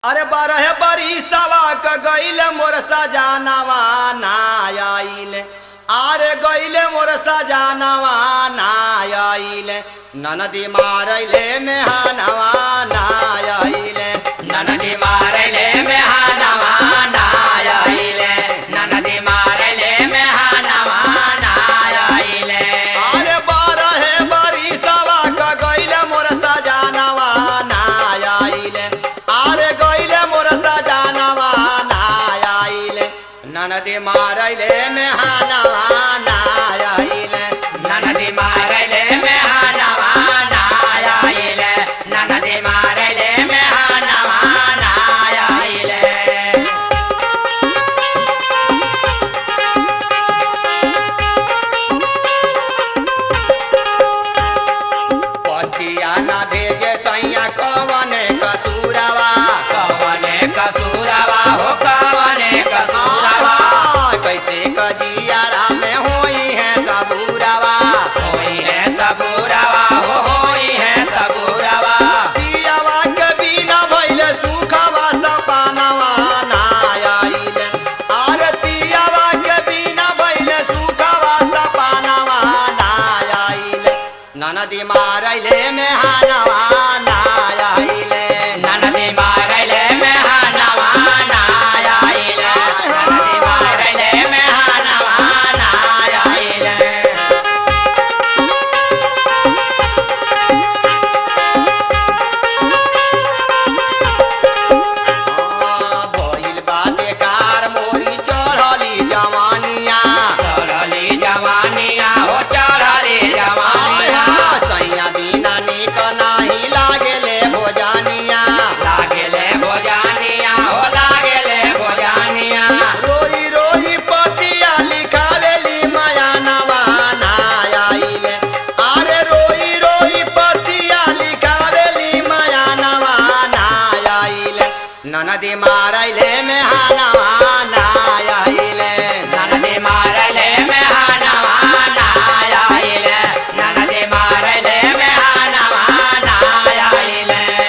अरे बारह बरिसवा क गईल मोर सजानवा ना आइल। अरे गईल मोर सजानवा ना आइल। ननदी मारैले मेहनवा ना आइल। ननदी मारैले मेहनवा ना आइल। ननदी मारैले मेहनवा ना आइल। अरे बारह बरिसवा क गईल मोर सजानवा ना आइल। अरे गईल मोर सजानवा ना आइल। ननदी मारैले मेहनवा ना आइल। ननदी मारैले मेहनवा ना आइल। ननदी मारैले मेहनवा ना आइल। पतिया ना भेजे सैया कवने कसूरवा। कवने कसूरवा हो कवने कसूरवा। कैसे कजियारा में होई है सबूरवा। होई है सबूरवा हो होई है सबूरवा। पियावा के बिना भइले सुखवा सपनवा ना आइल। अरे पियावा के बिना भइले सुखवा सपनवा ना आइल। ननदी मारैले मेहनवा ना आइल। ननदी मारैले मेहनवा ना आइल। ननदी मारैले मेहनवा ना आइल। भइल बा बेकार मोरी चढ़ली जवानिया। चढ़ली जवानिया हो चढ़ली जवानिया। सैया बिना निक नाही लागेले भोजानिया। लागेले भोजानिया हो लागेले भोजानिया। रोई रोई पतिया लिखावेली मयानवा ना आइल। अरे रोई रोई पतिया लिखावेली मयानवा ना आइल। ननदी मारैले मेहनवा ना आइल। ननदी मारैले मेहनवा ना आइल। ननदी मारैले मेहनवा ना आइल।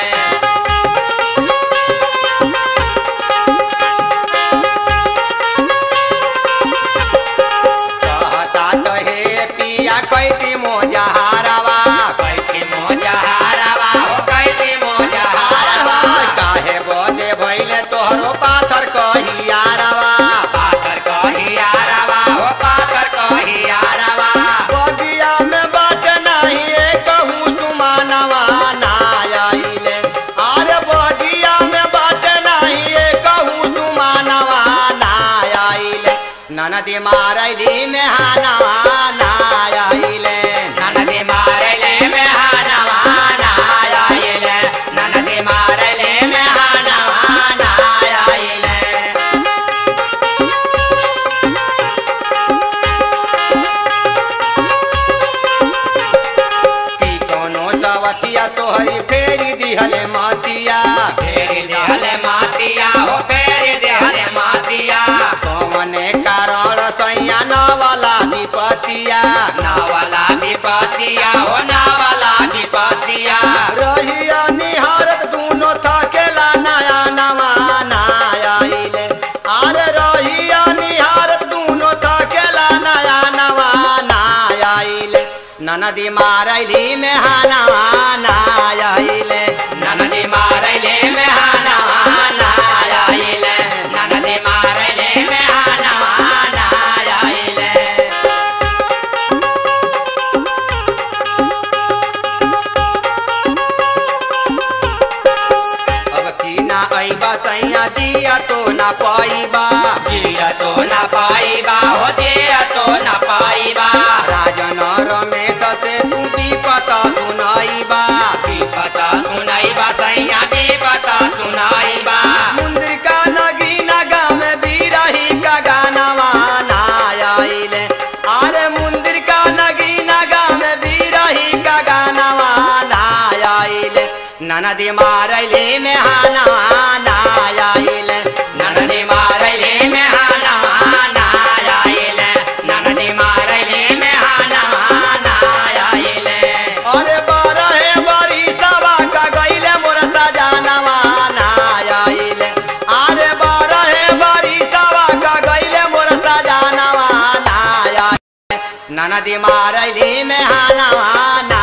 कहता तो हे पिया कैती मोजहारवा। कैती मोजहारवा हो कैती मोजहारवा। काहे बोझे भइले तोहरो पाथर कहियारवा। पाथर कहियारवा हो पाथर कहियारवा। बगिया में बाट नहीं कहूँ सुमानवा ना आइल। अरे बगिया में बाट नहीं कहूँ सुमानवा ना आइल। ननदी मारैली मेहनवा ना आइल। ननदी मारैले मेहनवा ना आइल। ननदी मारैले मेहनवा ना आइल। की कोनो सवतिया तोहरी फेरी दिहले मातिया। फेरी दिहले मातिया हो फेरी दिहले मातिया। कौने कारण सैया नावला विपतिया। नावला विपतिया हो नावला विपतिया। रहिया निहारत दूनो थकेला नया नवा ना आइल। अरे रहिया निहारत दूनो थकेला नया नवा ना आइल। ननदी मारैली मेहनवा ना आइल। ननदी मारैले मेहनवा ना आइल। ननदी मारैले मेहनवा ना आइल। अब की ना अइबा सैया जिया तो ना पाइबा। जिया तो ना पाइबा हो जिया तो ना पाइबा। राजन रमेश से तू विपत सुनाइबा। विपत सुनाइबा सैया विपत सुनाइबा। मुंद्रिका नगीना गाँव में बिरही का गानवा ना आइल। अरे मुंद्रिका नगीना गाँव में बिरही का गानवा ना आइल। ननदी मारैले मेहनवा ना आइल। ननदी मारैले मेहनवा ना आइल। ननदी मारैले मेहनवा ना आइल। अरे बारह बरिसवा क गईल मोर सजानवा ना आइल। नदी मारली में हाना